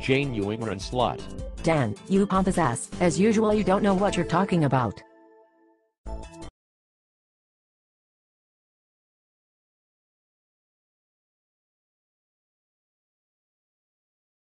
Jane, you ignorant slut. Dan, you pompous ass, as usual you don't know what you're talking about.